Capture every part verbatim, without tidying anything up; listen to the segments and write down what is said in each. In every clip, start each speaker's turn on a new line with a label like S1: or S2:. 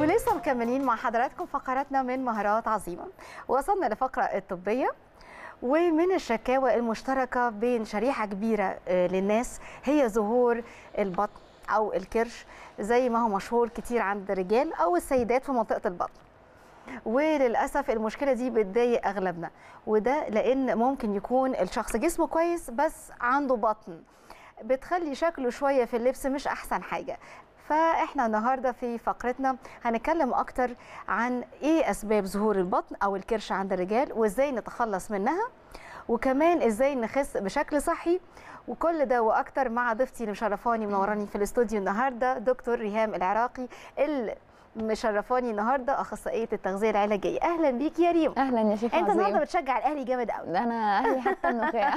S1: ولسه مكملين مع حضراتكم فقراتنا من مهارات عظيمة. وصلنا لفقرة الطبية، ومن الشكاوى المشتركة بين شريحة كبيرة للناس هي ظهور البطن أو الكرش زي ما هو مشهور كتير عند الرجال أو السيدات في منطقة البطن. وللأسف المشكلة دي بتضايق أغلبنا، وده لأن ممكن يكون الشخص جسمه كويس بس عنده بطن بتخلي شكله شوية في اللبس مش أحسن حاجة. فاحنا النهارده في فقرتنا هنتكلم اكتر عن ايه اسباب ظهور البطن او الكرش عند الرجال وازاي نتخلص منها، وكمان ازاي نخس بشكل صحي. وكل ده واكتر مع ضيفتي اللي مشرفاني منوراني في الاستوديو النهارده دكتور ريهام العراقي اللي مشرفاني النهارده اخصائيه التغذيه العلاجيه. اهلا بيكي يا ريم.
S2: اهلا يا شيخه.
S1: انت النهارده بتشجع الاهلي جامد قوي.
S2: ده انا اهلي حتى النخاع.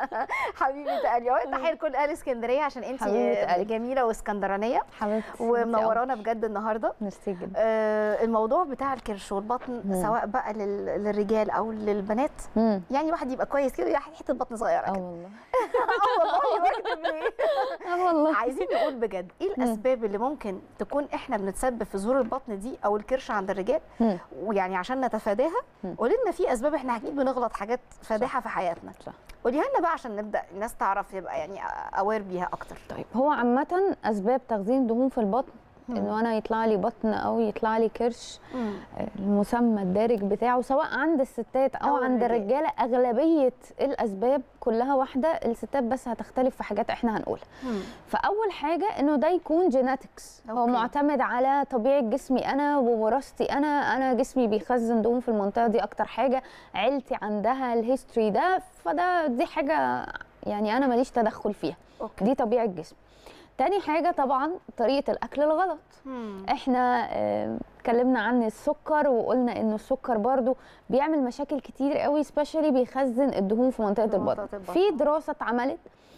S1: حبيبه قلبي، تحيه لكل اهل اسكندريه عشان انت جميله واسكندرانيه
S2: حبيبتي
S1: ومنورانا بجد النهارده.
S2: ميرسي جدا.
S1: آه الموضوع بتاع الكرش والبطن مم. سواء بقى للرجال او للبنات، مم. يعني واحد يبقى كويس كده حته بطن صغيره كده.
S2: اه والله
S1: اه والله بكتب ليه.
S2: اه والله.
S1: عايزين نقول بجد ايه الاسباب اللي ممكن تكون احنا بنتسبب في ظهور البطن دي او الكرش عند الرجال، مم. ويعني عشان نتفاداها قولي لنا في اسباب احنا اكيد بنغلط حاجات فادحه في حياتنا.
S2: صح.
S1: قوليها لنا بقى عشان نبدا الناس تعرف يبقى يعني اوير بيها اكتر.
S2: طيب هو عامه اسباب تخزين دهون في البطن انه انا يطلع لي بطن او يطلع لي كرش، مم. المسمى الدارج بتاعه سواء عند الستات او, أو عند الرجاله اغلبيه الاسباب كلها واحده، الستات بس هتختلف في حاجات احنا هنقولها. مم. فاول حاجه انه ده يكون جيناتكس، هو معتمد على طبيعه جسمي انا ووراثتي انا انا جسمي بيخزن دهون في المنطقه دي اكتر حاجه، عيلتي عندها الهيستوري ده، فده دي حاجه يعني انا ماليش تدخل فيها. أوكي. دي طبيعه جسمي. تاني حاجة طبعا طريقة الأكل الغلط. مم. احنا اتكلمنا اه عن السكر وقلنا انه السكر برضو بيعمل مشاكل كتير قوي، سبيشالي بيخزن الدهون في منطقة البطن. في دراسة اتعملت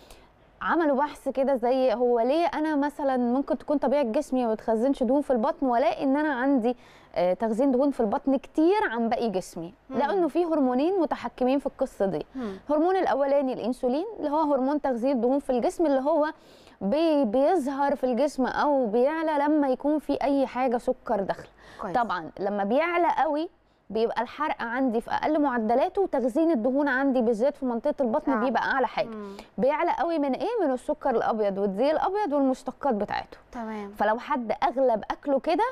S2: عملوا بحث كده زي هو ليه انا مثلا ممكن تكون طبيعة جسمي ما بتخزنش دهون في البطن ولا ان انا عندي اه تخزين دهون في البطن كتير عن باقي جسمي. لانه في هرمونين متحكمين في القصة دي. مم. الهرمون الاولاني الانسولين اللي هو هرمون تخزين الدهون في الجسم، اللي هو بي بيظهر في الجسم او بيعلى لما يكون في اي حاجه سكر داخله. طبعا لما بيعلى قوي بيبقى الحرق عندي في اقل معدلاته، وتخزين الدهون عندي بالذات في منطقه البطن آه. بيبقى اعلى حاجه. مم. بيعلى قوي من ايه؟ من السكر الابيض والزيت الابيض والمشتقات بتاعته.
S1: تمام.
S2: فلو حد اغلب اكله كده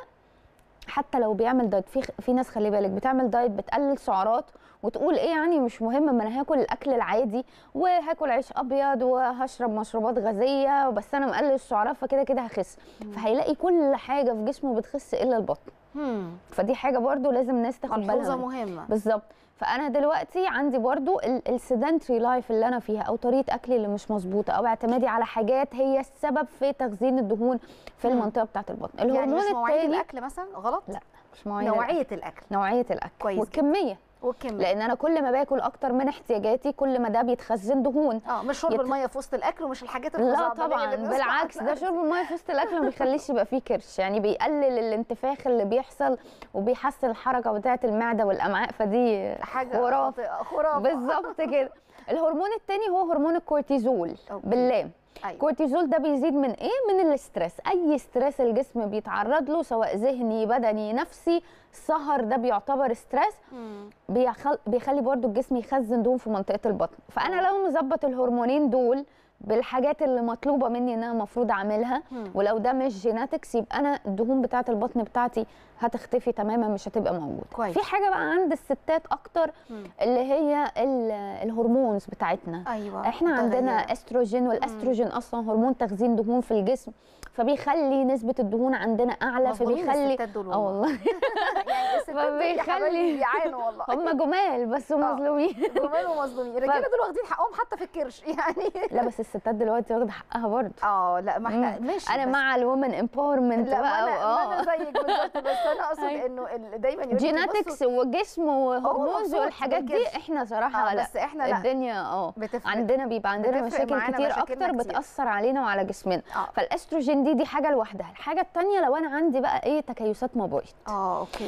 S2: حتى لو بيعمل دايت، في في ناس خلي بالك بتعمل دايت بتقلل سعرات وتقول ايه يعني مش مهم، ما انا هاكل الاكل العادي وهاكل عيش ابيض وهشرب مشروبات غازيه وبس انا مقلل السعرات فكده كده هخس. فهيلاقي كل حاجه في جسمه بتخس الا البطن. مم. فدي حاجه برضو لازم الناس تاخد بالها منها.
S1: مهمه
S2: بالظبط. فانا دلوقتي عندي برضو السيدنتري لايف اللي انا فيها او طريقه اكلي اللي مش مظبوطه او اعتمادي على حاجات هي السبب في تخزين الدهون في مم. المنطقه بتاعه البطن.
S1: الهرمون يعني مش مواعيد الاكل مثلا غلط؟
S2: لا مش مواعيد
S1: نوعيه
S2: الأكل.
S1: الاكل
S2: نوعيه الاكل
S1: كويس
S2: والكميه
S1: والكميه،
S2: لان انا كل ما باكل اكتر من احتياجاتي كل ما ده بيتخزن دهون.
S1: اه مش شرب يت... الميه في وسط الاكل ومش الحاجات
S2: لا طبعا بالعكس، ده شرب الميه في وسط الاكل ما بيخليش يبقى فيه كرش، يعني بيقلل الانتفاخ اللي بيحصل وبيحسن الحركه بتاعه المعده والامعاء، فدي
S1: حاجه
S2: خرافه
S1: خرافه
S2: بالظبط كده. الهرمون الثاني هو هرمون الكورتيزول. أوكي. باللام. أيوة. الكورتيزول ده بيزيد من ايه؟ من الاسترس، اي استرس الجسم بيتعرض له سواء ذهني بدني نفسي، السهر ده بيعتبر ستريس، بيخل... بيخلي برضو الجسم يخزن دهون في منطقه البطن. فانا لو مظبط الهرمونين دول بالحاجات اللي مطلوبه مني ان انا المفروض اعملها، مم. ولو ده مش جيناتكس يبقى انا الدهون بتاعه البطن بتاعتي هتختفي تماما مش هتبقى موجوده. في حاجه بقى عند الستات اكتر، مم. اللي هي الهرمونز بتاعتنا.
S1: أيوة.
S2: احنا متغير. عندنا استروجين، والاستروجين مم. اصلا هرمون تخزين دهون في الجسم، فبيخلي نسبه الدهون عندنا اعلى، فبيخلي
S1: اه
S2: والله
S1: يعني الستات بيخلي بيعانوا والله،
S2: هم جمال بس ومظلومين.
S1: جمال ومظلومين. الرجاله دول واخدين حقهم حتى في الكرش يعني.
S2: لا بس الستات دلوقتي واخده حقها برضه.
S1: اه لا ما احنا ماشي،
S2: انا مع الومن امباورمنت
S1: بقى.
S2: لا
S1: اه انا زيك بالظبط، بس انا اقصد انه دايما يقولوا
S2: جيناتكس وجسم وهرمونز والحاجات دي احنا صراحه
S1: آه لا بس احنا لا
S2: الدنيا اه عندنا بيبقى عندنا مشاكل كتير اكتر بتاثر علينا وعلى جسمنا. آه. فالاستروجين دي دي حاجه لوحدها. الحاجه الثانيه لو انا عندي بقى ايه تكيسات مبيض.
S1: اه اوكي دي مشكله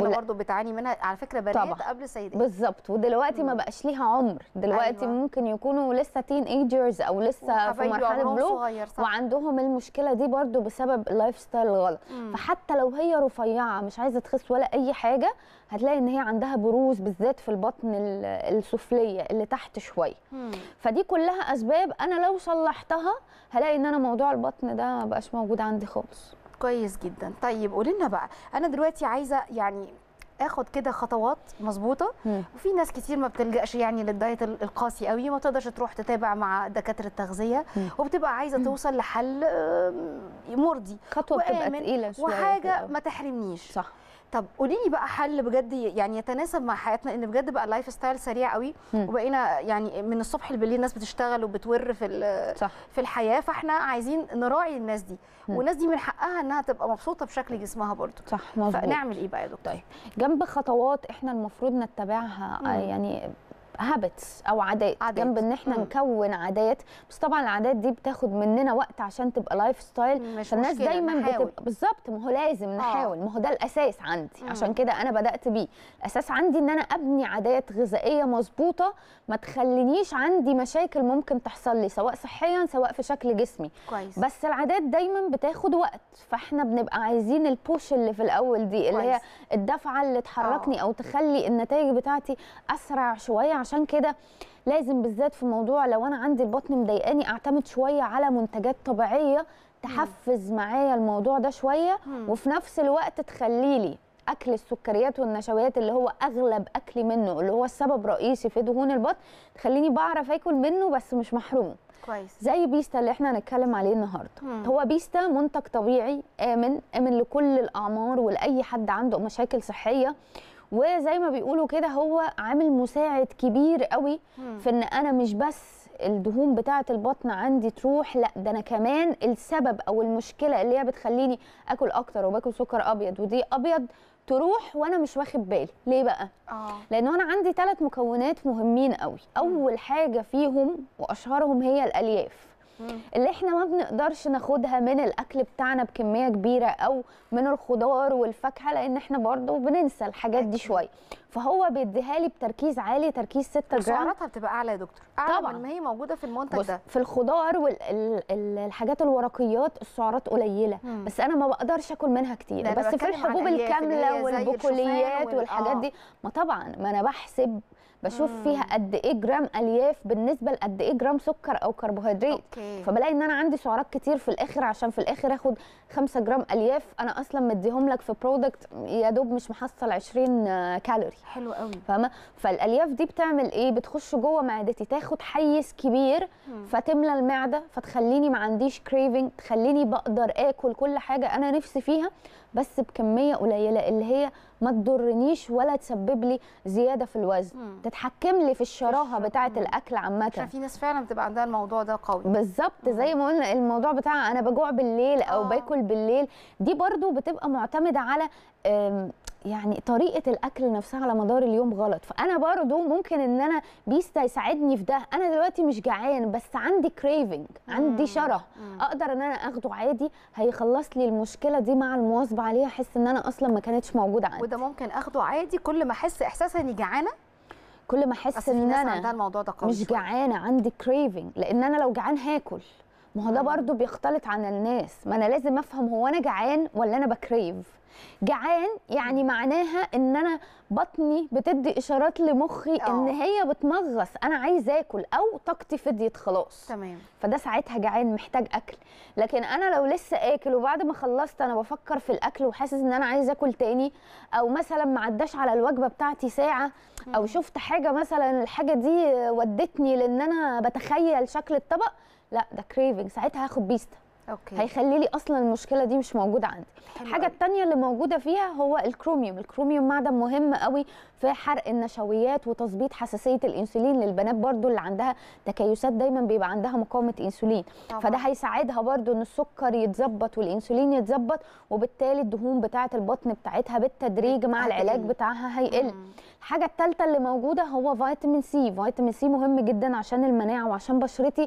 S1: مشكله ولا... برضو بتعاني منها على فكره بنات طبعا. قبل سيدات
S2: بالظبط. ودلوقتي ما بقاش ليها عمر، دلوقتي أيوة. ممكن يكونوا لسه تين ايجرز او لسه في مرحله بلوغ وعندهم المشكله دي برضو بسبب اللايف ستايل الغلط. مم. فحتى لو هي رفيعه مش عايزه تخس ولا اي حاجه، هتلاقي ان هي عندها بروز بالذات في البطن السفليه اللي تحت شويه. مم. فدي كلها اسباب انا لو صلحتها هلاقي ان انا موضوع البطن ده ما بقاش موجود عندي خالص.
S1: كويس جدا. طيب قولي لنا بقى، انا دلوقتي عايزه يعني اخد كده خطوات مظبوطه، وفي ناس كتير ما بتلجاش يعني للدايت القاسي قوي، ما تقدرش تروح تتابع مع دكاتره التغذيه، وبتبقى عايزه توصل لحل مرضي،
S2: خطوه بتبقى تقيله شويه
S1: وحاجه ما تحرمنيش.
S2: صح.
S1: طب قولي لي بقى حل بجد يعني يتناسب مع حياتنا، ان بجد بقى اللايف ستايل سريع قوي، وبقينا يعني من الصبح لبالليل الناس بتشتغل وبتور في صح. في الحياه، فاحنا عايزين نراعي الناس دي، والناس دي من حقها انها تبقى مبسوطه بشكل جسمها برضو.
S2: صح مظبوط.
S1: فنعمل ايه بقى يا دكتور؟
S2: طيب جنب خطوات احنا المفروض نتبعها مم. يعني هابتس او عادات, عادات. جنب ان احنا مم. نكون عادات، بس طبعا العادات دي بتاخد مننا وقت عشان تبقى لايف ستايل، فالناس دايما بتبقى بالظبط. ما هو لازم نحاول، ما هو ده الاساس عندي. مم. عشان كده انا بدات بيه. الاساس عندي ان انا ابني عادات غذائيه مظبوطه ما تخلينيش عندي مشاكل ممكن تحصل لي سواء صحيا سواء في شكل جسمي.
S1: كويس.
S2: بس العادات دايما بتاخد وقت، فاحنا بنبقى عايزين البوش اللي في الاول دي اللي كويس. هي الدفعه اللي تحركني أوه. او تخلي النتائج بتاعتي اسرع شويه. عشان كده لازم بالذات في موضوع لو انا عندي البطن مضايقاني اعتمد شويه على منتجات طبيعيه تحفز معايا الموضوع ده شويه، وفي نفس الوقت تخلي لي اكل السكريات والنشويات اللي هو اغلب اكلي منه اللي هو السبب الرئيسي في دهون البطن، تخليني بعرف اكل منه بس مش محرومه.
S1: كويس.
S2: زي بيستا اللي احنا هنتكلم عليه النهارده. مم. هو بيستا منتج طبيعي امن امن لكل الاعمار ولاي حد عنده مشاكل صحيه، وزي ما بيقولوا كده هو عامل مساعد كبير قوي مم. في ان انا مش بس الدهون بتاعه البطن عندي تروح، لا ده انا كمان السبب او المشكله اللي هي بتخليني اكل اكتر وباكل سكر ابيض ودي ابيض تروح وانا مش واخد بالي. ليه بقى؟ اه لانه انا عندي ثلاث مكونات مهمين قوي. اول حاجه فيهم واشهرهم هي الالياف اللي احنا ما بنقدرش ناخدها من الاكل بتاعنا بكميه كبيره او من الخضار والفاكهه، لان احنا برضو بننسى الحاجات دي شويه، فهو بيديها لي بتركيز عالي، تركيز ستة جرام.
S1: سعراتها بتبقى اعلى يا دكتور، اعلى طبعا من ما هي موجوده في المنتج ده.
S2: في الخضار والحاجات الورقيات السعرات قليله، مم. بس انا ما بقدرش اكل منها كتير. بس في الحبوب الكامله والبقوليات والحاجات دي ما طبعا ما انا بحسب بشوف مم. فيها قد ايه جرام الياف بالنسبه لقد ايه جرام سكر او كربوهيدرات. أوكي. فبلاقي ان انا عندي سعرات كتير في الاخر، عشان في الاخر اخد خمسة جرام الياف انا اصلا مديهم لك في برودكت يا دوب مش محصل عشرين كالوري.
S1: حلو قوي.
S2: فاهمه؟ فالالياف دي بتعمل ايه؟ بتخش جوه معدتي تاخد حيز كبير مم. فتملى المعده، فتخليني ما عنديش كريفنج، تخليني بقدر اكل كل حاجه انا نفسي فيها بس بكميه قليله اللي هي ما تضرنيش ولا تسبب لي زياده في الوزن. مم. تتحكم لي في الشراهه بتاعه الاكل عامه،
S1: عشان في ناس فعلا بتبقى عندها الموضوع ده قوي.
S2: بالظبط. زي ما قلنا الموضوع بتاع انا بجوع بالليل او آه. باكل بالليل، دي برضو بتبقى معتمده على يعني طريقه الاكل نفسها على مدار اليوم غلط. فانا برضو ممكن ان انا بيستا يساعدني في ده. انا دلوقتي مش جعان بس عندي كريفنج، عندي شره، اقدر ان انا اخده عادي، هيخلص لي المشكله دي مع المواظبه عليها، احس ان انا اصلا ما كانتش موجوده عندي.
S1: وده ممكن اخده عادي كل ما احس احساس اني جعانه،
S2: كل ما احس ان انا
S1: عندها الموضوع ده قوي
S2: مش جعانه عندي كريفنج، لان انا لو جعان هاكل. ما هو ده برضو بيختلط عن الناس، ما انا لازم افهم هو انا جعان ولا انا بكريف. جعان يعني معناها ان انا بطني بتدي اشارات لمخي أوه. ان هي بتمغص انا عايز اكل او طاقتي فضيت خلاص.
S1: تمام.
S2: فده ساعتها جعان محتاج اكل. لكن انا لو لسه اكل وبعد ما خلصت انا بفكر في الاكل وحاسس ان انا عايز اكل تاني، او مثلا ما عداش على الوجبه بتاعتي ساعه، او شفت حاجه مثلا الحاجه دي ودتني لان انا بتخيل شكل الطبق، لا ده كريفنج، ساعتها هاخد بيستا.
S1: أوكي.
S2: هيخلي لي اصلا المشكله دي مش موجوده عندي. الحاجه الثانيه اللي موجوده فيها هو الكروميوم. الكروميوم معدن مهم قوي في حرق النشويات وتظبيط حساسيه الانسولين للبنات برضو اللي عندها تكيسات، دايما بيبقى عندها مقاومه انسولين. طبعا. فده هيساعدها برضو ان السكر يتظبط والانسولين يتظبط، وبالتالي الدهون بتاعه البطن بتاعتها بالتدريج مع العلاج بتاعها هيقل. الحاجه الثالثه اللي موجوده هو فيتامين سي. فيتامين سي مهم جدا عشان المناعه وعشان بشرتي،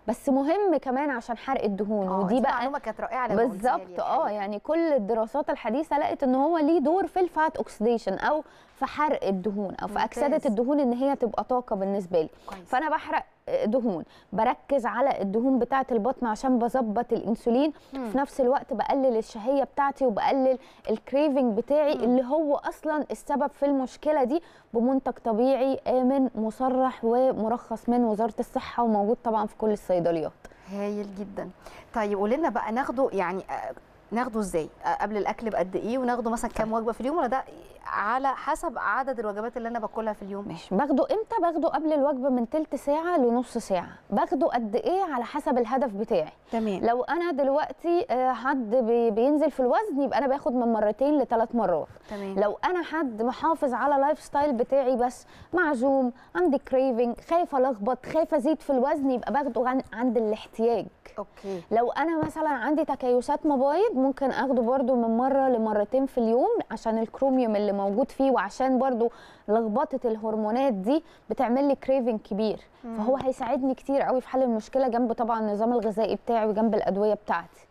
S2: بس مهم كمان عشان حرق الدهون.
S1: ودي بقى معلومه كانت رائعه
S2: بالظبط. اه يعني كل الدراسات الحديثه لقت ان هو ليه دور في الفات اوكسيديشن او في حرق الدهون او في اكسده الدهون ان هي تبقى طاقه بالنسبه لي. كويس. فانا بحرق دهون، بركز على الدهون بتاعه البطن عشان بظبط الانسولين، مم. في نفس الوقت بقلل الشهيه بتاعتي وبقلل الكريفنج بتاعي، مم. اللي هو اصلا السبب في المشكله دي، بمنتج طبيعي امن مصرح ومرخص من وزاره الصحه وموجود طبعا في كل الصيدليات.
S1: هايل جدا. طيب قولي لنا بقى ناخده يعني ناخده ازاي؟ قبل الاكل بقد ايه؟ وناخده مثلا كام وجبه في اليوم، ولا ده على حسب عدد الوجبات اللي انا باكلها في اليوم؟
S2: ماشي. باخده امتى؟ باخده قبل الوجبه من تلت ساعه لنص ساعه. باخده قد ايه؟ على حسب الهدف بتاعي.
S1: تمام.
S2: لو انا دلوقتي حد بينزل في الوزن يبقى انا باخد من مرتين لثلاث مرات.
S1: تمام.
S2: لو انا حد محافظ على اللايف ستايل بتاعي بس معزوم، عندي كريفنج، خايفه الخبط، خايفه ازيد في الوزن، يبقى باخده عند الاحتياج.
S1: اوكي.
S2: لو انا مثلا عندي تكيسات مبايض ممكن اخده برده من مره لمرتين في اليوم عشان الكروميوم اللي موجود فيه، وعشان برده لخبطه الهرمونات دي بتعمل لي كريفنج كبير. مم. فهو هيساعدني كتير قوي في حل المشكله، جنب طبعا النظام الغذائي بتاعي وجنب الادويه بتاعتي.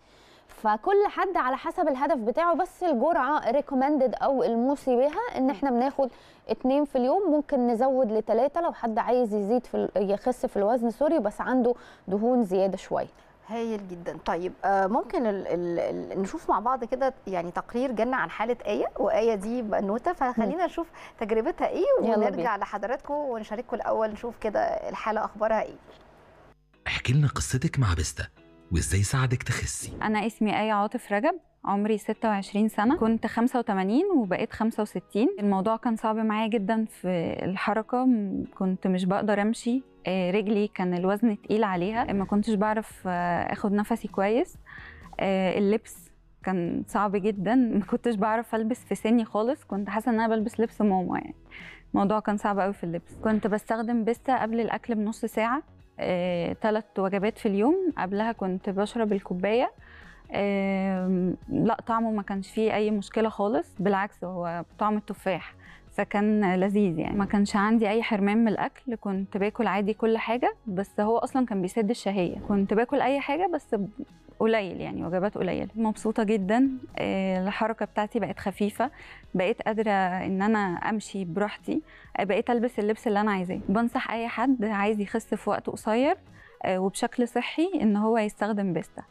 S2: فكل حد على حسب الهدف بتاعه، بس الجرعه ريكومندد او الموصي بها ان احنا بناخد اتنين في اليوم، ممكن نزود لتلاته لو حد عايز يزيد في يخس في الوزن سوري بس عنده دهون زياده شويه.
S1: هايل جدا. طيب آه ممكن ال ال ال نشوف مع بعض كده يعني تقرير جالنا عن حاله آية، وآية دي بنوته، فخلينا نشوف تجربتها ايه ونرجع لحضراتكم ونشارككم الاول نشوف كده الحاله اخبارها ايه.
S3: احكي لنا قصتك مع بيستا وازاي ساعدك تخسي.
S4: انا اسمي آية عاطف رجب، عمري ستة وعشرين سنة، كنت خمسة وتمانين وبقيت خمسة وستين. الموضوع كان صعب معايا جدا في الحركة، كنت مش بقدر امشي، رجلي كان الوزن تقيل عليها، ما كنتش بعرف اخد نفسي كويس، اللبس كان صعب جدا، ما كنتش بعرف البس في سني خالص، كنت حاسة ان انا بلبس لبس ماما، يعني الموضوع كان صعب قوي في اللبس. كنت بستخدم بيستا قبل الاكل بنص ساعة، ثلاث وجبات في اليوم، قبلها كنت بشرب الكوباية. لا طعمه ما كانش فيه اي مشكله خالص، بالعكس هو طعم التفاح، فكان لذيذ يعني. ما كانش عندي اي حرمان من الاكل، كنت باكل عادي كل حاجه، بس هو اصلا كان بيسد الشهيه، كنت باكل اي حاجه بس قليل يعني وجبات قليله. مبسوطه جدا، الحركه بتاعتي بقت خفيفه، بقيت قادره ان انا امشي براحتي، بقيت البس اللبس اللي انا عايزاه. بنصح اي حد عايز يخس في وقت قصير وبشكل صحي ان هو يستخدم بيستا.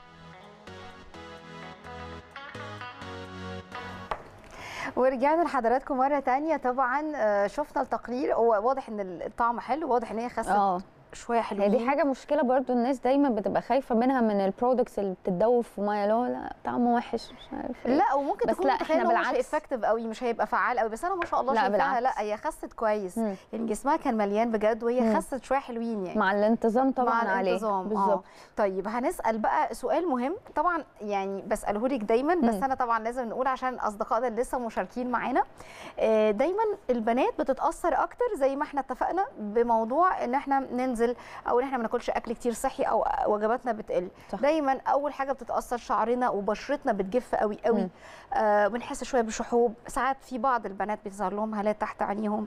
S1: ورجعنا لحضراتكم مره تانية. طبعا شفنا التقرير، هو واضح ان الطعم حلو، واضح ان هي خست
S2: اه
S1: شويه حلوين.
S2: دي حاجه مشكله برضو، الناس دايما بتبقى خايفه منها من البرودكتس اللي بتتدوب في ميه، لا لا طعمه وحش مش عارف ايه.
S1: لا وممكن
S2: بس
S1: تكون
S2: لا
S1: متخيله
S2: احنا
S1: مش افكتيف قوي، مش هيبقى فعال قوي، بس انا ما شاء الله
S2: لا
S1: شايفاها لا هي خست كويس، مم. يعني جسمها كان مليان بجد، وهي مم. خست شويه حلوين يعني
S2: مع الانتظام طبعا
S1: مع
S2: عليه
S1: الانتظام. بالظبط. آه. طيب هنسال بقى سؤال مهم طبعا، يعني بساله لك دايما، بس مم. انا طبعا لازم نقول عشان اصدقائنا اللي لسه مشاركين معانا، دايما البنات بتتاثر اكتر زي ما احنا اتفقنا بموضوع ان احنا ننزل او ان احنا ما ناكلش اكل كتير صحي او وجباتنا بتقل. صح. دايما اول حاجه بتتاثر شعرنا وبشرتنا بتجف قوي قوي، آه بنحس شويه بشحوب، ساعات في بعض البنات بيظهر لهم هالات تحت عينيهم،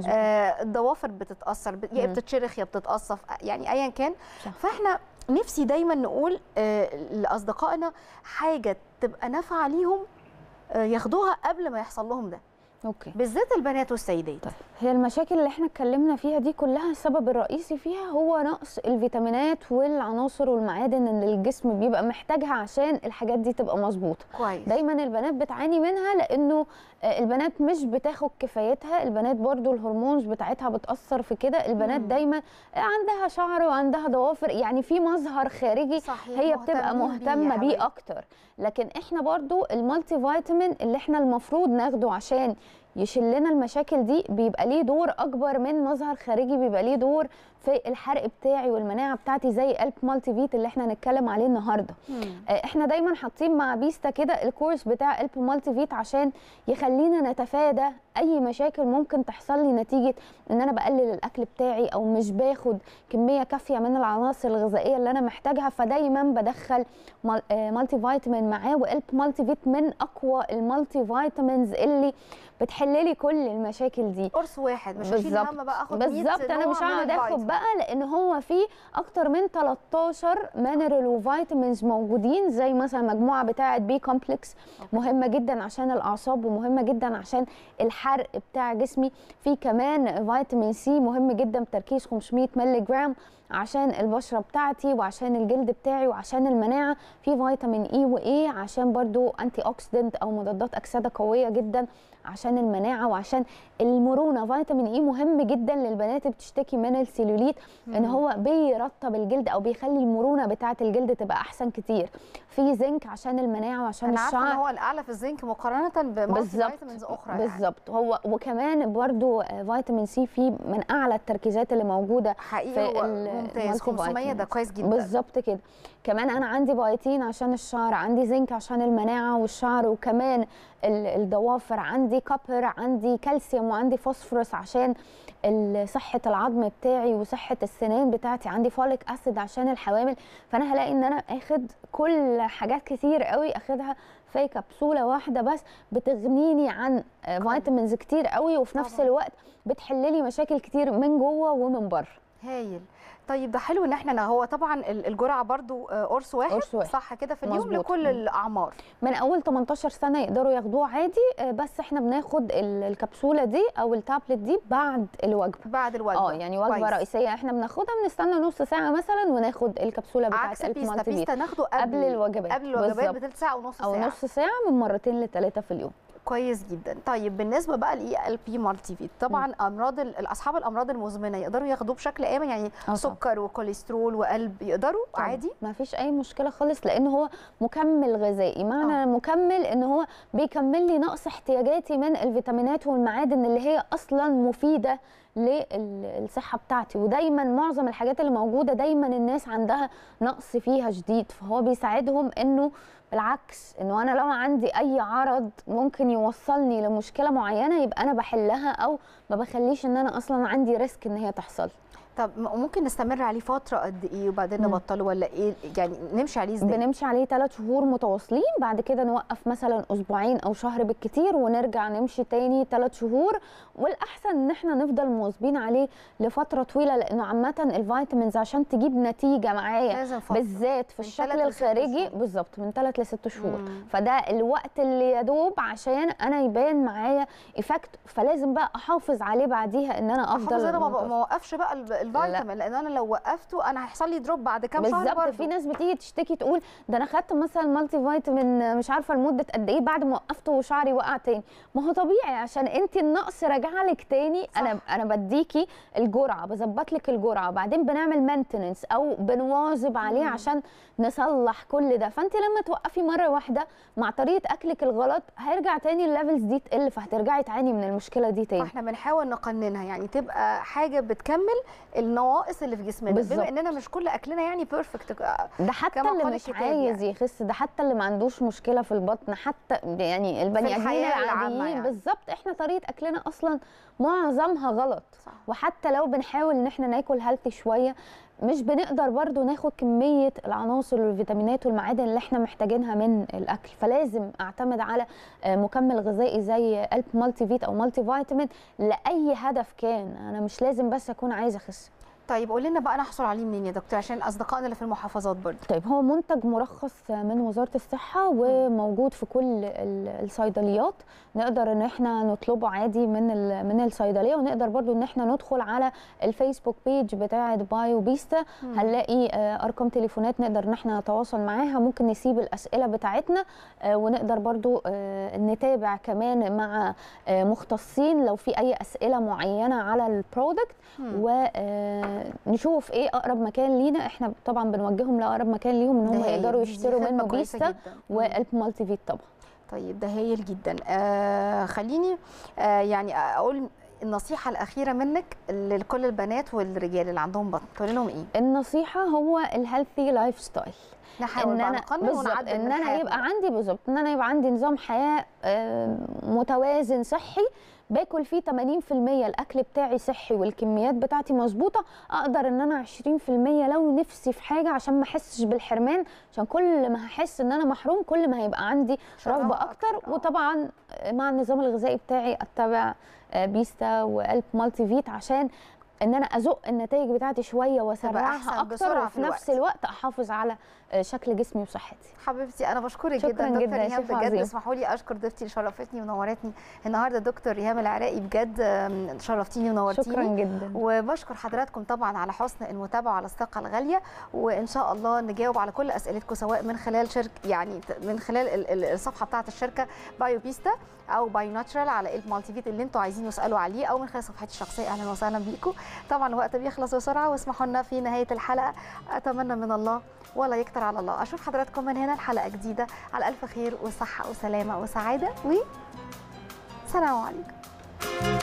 S1: آه الضوافر بتتاثر، يا بتتشرخ يا بتتقصف، يعني ايا كان. صح. فاحنا نفسي دايما نقول آه لاصدقائنا حاجه تبقى نافعه ليهم آه ياخدوها قبل ما يحصل لهم ده.
S2: اوكي.
S1: بالذات البنات والسيدات.
S2: طيب. هي المشاكل اللي احنا اتكلمنا فيها دي كلها السبب الرئيسي فيها هو نقص الفيتامينات والعناصر والمعادن اللي الجسم بيبقى محتاجها عشان الحاجات دي تبقى مظبوطه.
S1: كويس.
S2: دايما البنات بتعاني منها لانه البنات مش بتاخد كفايتها، البنات برضو الهرمونز بتاعتها بتاثر في كده، البنات مم. دايما عندها شعر وعندها ضوافر، يعني في مظهر خارجي صحيح. هي بتبقى مهتمه بيه, بيه اكتر. لكن احنا برضو المالتي فيتامين اللي احنا المفروض ناخده عشان يشيل لنا المشاكل دي بيبقى ليه دور اكبر من مظهر خارجي، بيبقى ليه دور في الحرق بتاعي والمناعه بتاعتي، زي قلب مالتي فيت اللي احنا هنتكلم عليه النهارده. مم. احنا دايما حاطين مع بيستا كده الكورس بتاع قلب مالتي فيت عشان يخلينا نتفادى اي مشاكل ممكن تحصل لي نتيجه ان انا بقلل الاكل بتاعي او مش باخد كميه كافيه من العناصر الغذائيه اللي انا محتاجها. فدايما بدخل مالتي فيتامين معاه، وقلب مالتي فيت من اقوى المالتي فيتامينز اللي بتحل بتحل لي كل المشاكل دي.
S1: قرص واحد مش هشيل هم بقى اخد
S2: بالظبط، انا مش هقعد اخد بقى، لان هو فيه اكتر من تلتاشر مينرال وفيتامينز موجودين، زي مثلا مجموعه بتاعه بي كومبلكس مهمه جدا عشان الاعصاب ومهمه جدا عشان الحرق بتاع جسمي. في كمان فيتامين سي مهم جدا بتركيز خمسمية مللي جرام عشان البشره بتاعتي وعشان الجلد بتاعي وعشان المناعه. في فيتامين اي واي عشان برضو انتي اوكسيدنت او مضادات اكسده قويه جدا عشان المناعه وعشان المرونه. فيتامين اي مهم جدا للبنات اللي بتشتكي من السيلوليت، ان هو بيرطب الجلد او بيخلي المرونه بتاعه الجلد تبقى احسن كتير. في زنك عشان المناعه وعشان
S1: أنا
S2: الشعر.
S1: انا عارفه ان هو الاعلى في الزنك مقارنه بمالتي فيتامينز اخرى.
S2: بالظبط يعني. هو وكمان برضو فيتامين سي فيه من اعلى التركيزات اللي موجوده
S1: حقيقي
S2: في
S1: ممتاز. خمسمية ده كويس جدا.
S2: بالظبط كده. كمان انا عندي بايتين عشان الشعر، عندي زنك عشان المناعه والشعر، وكمان الضوافر، عندي كوبر، عندي كالسيوم، وعندي فوسفورس عشان صحه العظم بتاعي وصحه السنان بتاعتي، عندي فوليك اسيد عشان الحوامل. فانا هلاقي ان انا اخد كل حاجات كتير قوي اخدها في كبسوله واحده بس، بتغنيني عن فيتامينز كتير قوي، وفي نفس الوقت بتحل لي مشاكل كتير من جوه ومن بره.
S1: هايل. طيب ده حلو ان احنا، هو طبعا الجرعه برضو قرص واحد,
S2: واحد
S1: صح كده في اليوم
S2: مزبوط.
S1: لكل الاعمار
S2: من اول تمنتاشر سنه يقدروا ياخدوه عادي، بس احنا بناخد الكبسوله دي او التابلت دي بعد الوجبه.
S1: بعد الوجبه
S2: اه يعني وجبه كويس. رئيسيه احنا بناخدها، بنستنى نص ساعه مثلا وناخد الكبسوله بتاعت
S1: الف مالتي فيت. ناخده قبل,
S2: قبل الوجبات
S1: قبل الوجبات بثلث ساعه ونص ساعه
S2: او نص ساعه من مرتين لثلاثه في اليوم.
S1: كويس جدا. طيب بالنسبه بقى لاي ال بي مالتي فيت، طبعا م. امراض اصحاب الامراض المزمنه يقدروا ياخدوه بشكل امن، يعني أوه. سكر وكوليسترول وقلب يقدروا طبعا. عادي
S2: ما فيش اي مشكله خالص، لان هو مكمل غذائي. معنى أوه. مكمل ان هو بيكمل لي نقص احتياجاتي من الفيتامينات والمعادن اللي هي اصلا مفيده للصحه بتاعتي، ودايما معظم الحاجات اللي موجوده دايما الناس عندها نقص فيها شديد، فهو بيساعدهم انه بالعكس، انه انا لو عندي اي عرض ممكن يوصلني لمشكله معينه يبقى انا بحلها، او ما بخليش ان انا اصلا عندي ريسك ان هي تحصل.
S1: طب ممكن نستمر عليه فتره قد ايه وبعدين نبطله ولا ايه؟ يعني نمشي عليه ازاي؟
S2: بنمشي عليه ثلاث شهور متواصلين، بعد كده نوقف مثلا اسبوعين او شهر بالكتير ونرجع نمشي تاني ثلاث شهور، والاحسن ان احنا نفضل مواظبين عليه لفتره طويله، لانه عامه الفيتامينز عشان تجيب نتيجه معايا بالذات في الشكل الخارجي بالظبط من ثلاث لست شهور. مم. فده الوقت اللي يدوب عشان انا يبان معايا ايفكت، فلازم بقى احافظ عليه بعديها ان انا افضل
S1: احافظ. انا ما اوقفش بقى الفيتامين، لان انا لو وقفته انا هيحصل لي دروب بعد كام شهر برضه.
S2: بالظبط. في ناس بتيجي تشتكي تقول ده انا خدت مثلا مالتي فيتامين مش عارفه لمده قد ايه، بعد ما وقفته وشعري وقع تاني. ما هو طبيعي عشان انت النقص راجع لك تاني. صح. انا انا بديكي الجرعه، بظبط لك الجرعه، وبعدين بنعمل مينتننس او بنواظب عليه مم. عشان نصلح كل ده. فانت لما توقفي مره واحده مع طريقه اكلك الغلط هيرجع تاني الليفلز دي تقل، فهترجعي تعاني من المشكله دي تاني.
S1: فاحنا بنحاول نقننها، يعني تبقى حاجه بتكمل النواقص اللي في جسمنا بالزبط. بما اننا مش كل اكلنا يعني بيرفكت.
S2: ده حتى اللي مش عايز يعني. يخس، ده حتى اللي ما عندوش مشكله في البطن، حتى يعني البني ادمين العاديين يعني. بالظبط. احنا طريقه اكلنا اصلا معظمها غلط. صح. وحتى لو بنحاول ان احنا ناكل هيلثي شويه مش بنقدر برضو ناخد كميه العناصر والفيتامينات والمعادن اللي احنا محتاجينها من الاكل، فلازم اعتمد على مكمل غذائي زي الب مالتي فيت او مالتي فيتامين لاي هدف كان. انا مش لازم بس اكون عايزه اخس.
S1: طيب قولي لنا بقى نحصل عليه منين يا دكتور عشان اصدقائنا اللي في المحافظات برضه؟
S2: طيب هو منتج مرخص من وزاره الصحه وموجود في كل الصيدليات، نقدر ان احنا نطلبه عادي من من الصيدليه، ونقدر برضه ان احنا ندخل على الفيسبوك بيج بتاعه بايو بيستا، هنلاقي ارقام تليفونات نقدر ان احنا نتواصل معاها، ممكن نسيب الاسئله بتاعتنا، ونقدر برضه نتابع كمان مع مختصين لو في اي اسئله معينه على البرودكت، و نشوف ايه اقرب مكان لينا. احنا طبعا بنوجههم لاقرب مكان ليهم ان هم يقدروا يشتروا منه بيستا والب مالتي فيت طبعا.
S1: طيب ده هايل جدا. آه خليني آه يعني اقول النصيحه الاخيره منك لكل البنات والرجال اللي عندهم بطن، تقولي لهم ايه؟
S2: النصيحه هو الهيلثي لايف ستايل،
S1: نحاول بقى نقنن ونعدل
S2: ان انا يبقى عندي بالظبط ان انا يبقى عندي نظام حياه متوازن صحي، باكل فيه ثمانين في المية الاكل بتاعي صحي والكميات بتاعتي مظبوطه، اقدر ان انا عشرين في المية لو نفسي في حاجه عشان ما احسش بالحرمان، عشان كل ما هحس ان انا محروم كل ما هيبقى عندي رغبه اكتر.
S1: أكتر.
S2: وطبعا مع النظام الغذائي بتاعي اتبع بيستا وقلب مالتي فيت عشان ان انا ازق النتائج بتاعتي شويه واسرعها اكتر، وفي نفس الوقت احافظ على شكل جسمي وصحتي.
S1: حبيبتي انا بشكرك
S2: شكرا
S1: جدا دكتور
S2: جدا
S1: ريهام،
S2: شيف
S1: بجد
S2: عظيم.
S1: اسمحوا لي اشكر ضيفتي اللي شرفتني ونورتني النهارده دكتور ريهام العراقي، بجد شرفتيني ونورتيني.
S2: شكرا جدا.
S1: وبشكر حضراتكم طبعا على حسن المتابعه وعلى الثقه الغاليه، وان شاء الله نجاوب على كل اسئلتكم سواء من خلال شركه يعني من خلال الصفحه بتاعه الشركه بايو بيستا او بايو ناتشرال على قلب مالتي فيت اللي انتوا عايزين تسالوا عليه، او من خلال صفحتي الشخصيه. اهلا وسهلا بيكم. طبعا الوقت بيخلص بسرعه، واسمحوا لنا في نهايه الحلقه اتمنى من الله ولا يكتر على الله اشوف حضراتكم من هنا الحلقه جديده على الف خير وصحه وسلامه وسعاده، وسلام عليكم.